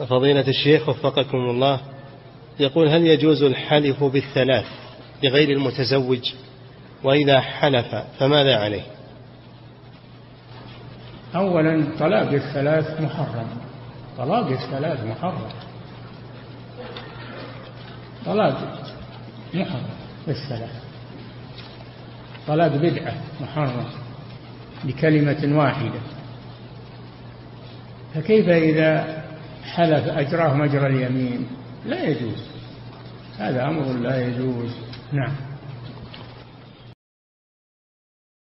فضيلة الشيخ وفقكم الله، يقول: هل يجوز الحلف بالثلاث لغير المتزوج؟ وإذا حلف فماذا عليه؟ أولا طلاق الثلاث محرم، طلاق الثلاث محرم، طلاق محرم بالثلاث، طلاق بدعة محرم بكلمة واحدة، فكيف إذا حلف أجراه مجرى اليمين؟ لا يجوز، هذا أمر لا يجوز. نعم.